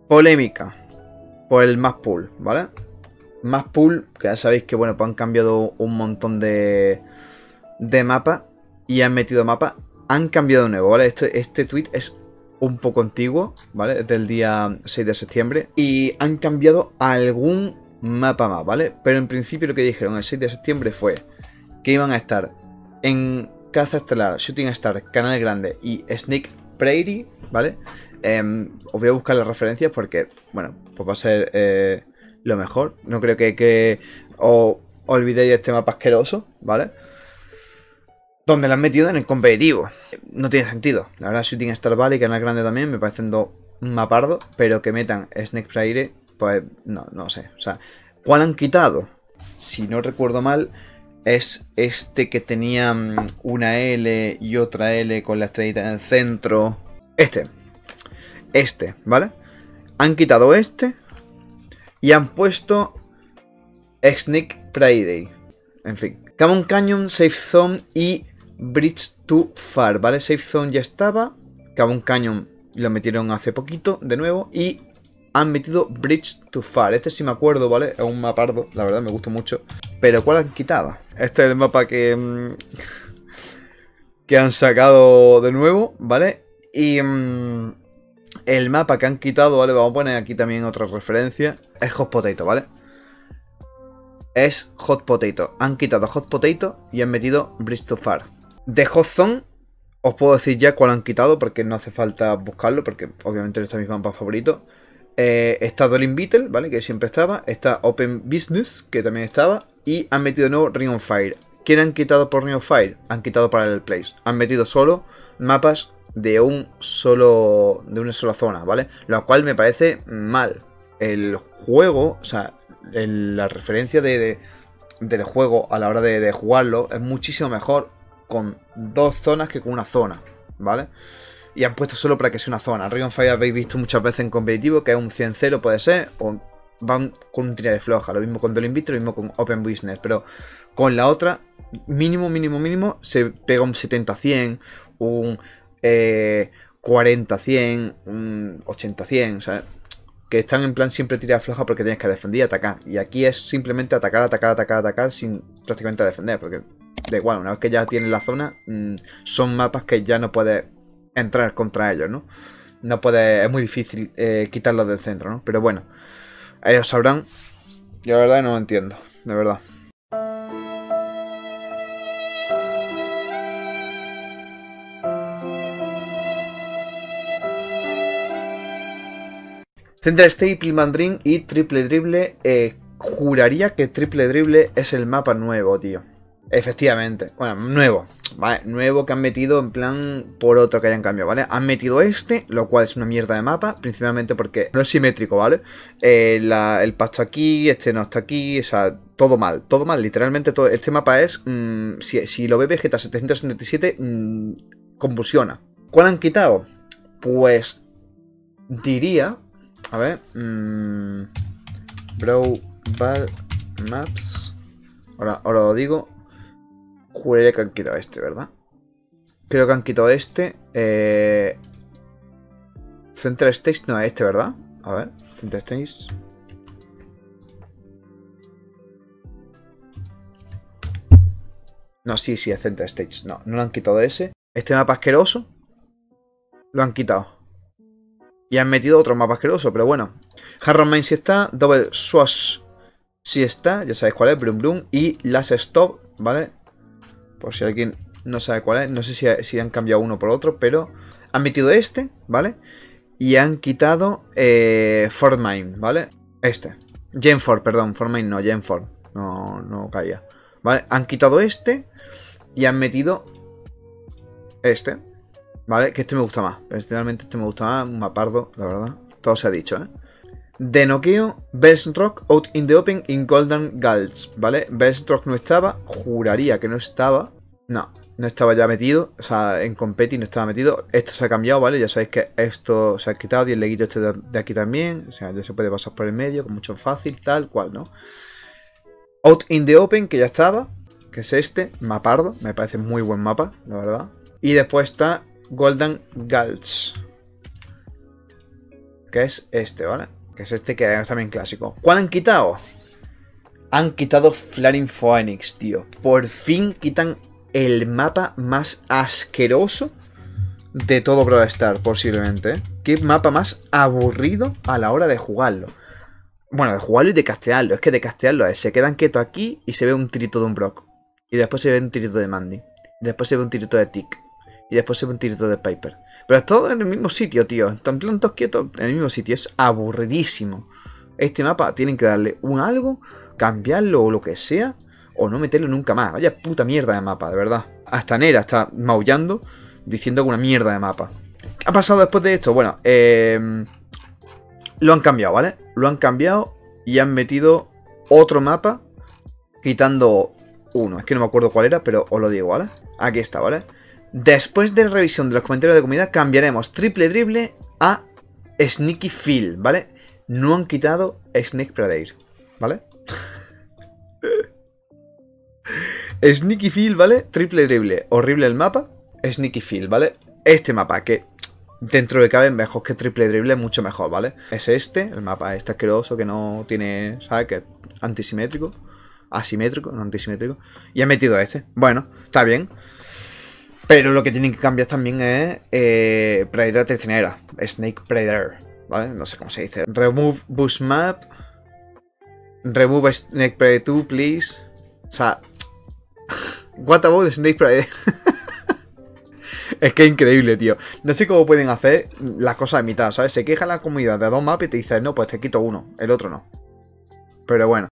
Polémica por el Map Pool, ¿vale? Map Pool, que ya sabéis que, bueno, pues han cambiado un montón de mapas y han metido mapas. Han cambiado de nuevo, ¿vale? Este tweet es un poco antiguo, ¿vale? Es del día 6 de septiembre. Y han cambiado algún mapa más, ¿vale? Pero en principio lo que dijeron el 6 de septiembre fue que iban a estar en Caza Estelar, Shooting Star, Canal Grande y Snake Prairie, ¿vale? Os voy a buscar las referencias porque, bueno, pues va a ser lo mejor. No creo que os olvidéis de este mapa asqueroso, ¿vale? Donde lo han metido en el competitivo. No tiene sentido. La verdad, Shooting Star Valley y Canal Grande también me parecen dos mapardos, pero que metan Snake Prairie, pues no sé. O sea, ¿cuál han quitado? Si no recuerdo mal, es este que tenía una L y otra L con la estrellita en el centro. Este, ¿vale? Han quitado este y han puesto Snake Prairie. En fin. Cameron Canyon, Safe Zone y Bridge Too Far, ¿vale? Safe Zone ya estaba. Cameron Canyon lo metieron hace poquito de nuevo y han metido Bridge Too Far. Este sí me acuerdo, ¿vale? Es un mapardo, la verdad me gusta mucho. Pero ¿cuál han quitado? Este es el mapa que han sacado de nuevo, ¿vale? Y el mapa que han quitado, ¿vale? Vamos a poner aquí también otra referencia. Es Hot Potato, ¿vale? Es Hot Potato. Han quitado Hot Potato y han metido Bridge Too Far. De Hot Zone os puedo decir ya cuál han quitado porque no hace falta buscarlo porque obviamente este es mi mapa favorito. Está Dolin Beetle, ¿vale? Que siempre estaba. Está Open Business, que también estaba. Y han metido de nuevo Ring of Fire. ¿Quién han quitado por Ring of Fire? Han quitado Parallel Place. Han metido solo mapas de una sola zona, ¿vale? Lo cual me parece mal. El juego, o sea, la referencia del juego a la hora de jugarlo es muchísimo mejor con dos zonas que con una zona, ¿vale? Y han puesto solo para que sea una zona. Ring of Fire habéis visto muchas veces en competitivo que es un 100-0 puede ser, o van con un tira de floja. Lo mismo con Dolin Beetle, lo mismo con Open Business, pero con la otra mínimo se pega un 70-100, un 40-100, un 80-100, ¿sabes? Que están en plan siempre tira floja porque tienes que defender y atacar. Y aquí es simplemente atacar sin prácticamente defender. Porque da igual, una vez que ya tienes la zona, son mapas que ya no puedes entrar contra ellos, ¿no? No puedes, es muy difícil quitarlos del centro, ¿no? Pero bueno, ellos sabrán. Yo la verdad no lo entiendo, de verdad. Central State, Plymouth Dream y Triple Dribble. Juraría que Triple Dribble es el mapa nuevo, tío. Efectivamente. Bueno, nuevo. ¿Vale? Nuevo que han metido en plan por otro que hayan cambiado, ¿vale? Han metido este, lo cual es una mierda de mapa. Principalmente porque no es simétrico, ¿vale? El pasto aquí, este no está aquí. O sea, todo mal, literalmente todo. Este mapa es, si lo ve Vegeta 777, convulsiona. ¿Cuál han quitado? Pues diría... A ver, Brawl Maps. Ahora lo digo. Juraría que han quitado este, ¿verdad? Creo que han quitado este. Central Stage no es este, ¿verdad? A ver, Central Stage. No, sí, es Central Stage. No lo han quitado ese. Este mapa asqueroso lo han quitado. Y han metido otro mapa asqueroso, pero bueno. Harron Mine sí está. Double Swash sí está. Ya sabéis cuál es. Brum Brum. Y Last Stop, ¿vale? Por si alguien no sabe cuál es. No sé si han cambiado uno por otro, pero han metido este, ¿vale? Y han quitado Fort Mine, ¿vale? Este. Genford, perdón. Fort Mine no, Genford. No caía. ¿Vale? Han quitado este. Y han metido este. ¿Vale? Que este me gusta más. Personalmente este me gusta más. Un mapardo, la verdad. Todo se ha dicho, ¿eh? De noqueo, Best Rock Out in the Open in Golden Gulch, ¿vale? Best Rock no estaba. Juraría que no estaba. No estaba ya metido. O sea, en Competi no estaba metido. Esto se ha cambiado, ¿vale? Ya sabéis que esto se ha quitado. Y el leguito este de aquí también. O sea, ya se puede pasar por el medio. Con mucho fácil, tal cual, ¿no? Out in the Open, que ya estaba. Que es este. Mapardo. Me parece muy buen mapa, la verdad. Y después está Golden Gulch. Que es este, ¿vale? Que es este que es también clásico. ¿Cuál han quitado? Han quitado Flaring Phoenix, tío. Por fin quitan el mapa más asqueroso de todo Brawl Stars, posiblemente, ¿eh? ¿Qué mapa más aburrido a la hora de jugarlo? Bueno, de jugarlo y de castearlo. Es que de castearlo es, se quedan quietos aquí y se ve un tirito de un Brock. Y después se ve un tirito de Mandy. Y después se ve un tirito de Tick. Y después se ve un tirito de Piper. Pero es todo en el mismo sitio, tío. Están todos quietos en el mismo sitio. Es aburridísimo. Este mapa tienen que darle un algo, cambiarlo o lo que sea, o no meterlo nunca más. Vaya puta mierda de mapa, de verdad. Hasta Nera está maullando, diciendo que una mierda de mapa. ¿Qué ha pasado después de esto? Bueno, lo han cambiado, ¿vale? Lo han cambiado y han metido otro mapa, quitando uno. Es que no me acuerdo cuál era, pero os lo digo, ¿vale? Aquí está, ¿vale? Después de la revisión de los comentarios de comunidad, cambiaremos triple drible a Sneaky Field, ¿vale? No han quitado Snake Predator, ¿vale? Sneaky Field, ¿vale? Triple drible. Horrible el mapa. Sneaky Field, ¿vale? Este mapa que dentro de cabe mejor que triple drible, mucho mejor, ¿vale? Es este, el mapa este asqueroso que no tiene, ¿sabes? Que es antisimétrico. Asimétrico, no antisimétrico. Y han metido este. Bueno, está bien. Pero lo que tienen que cambiar también es Predator traicionera. Snake Predator, ¿vale? No sé cómo se dice. Remove Boost Map. Remove Snake Predator 2, please. O sea... What about Snake Predator? Es que es increíble, tío. No sé cómo pueden hacer las cosas a mitad, ¿sabes? Se queja la comunidad de dos mapas y te dice, no, pues te quito uno, el otro no. Pero bueno.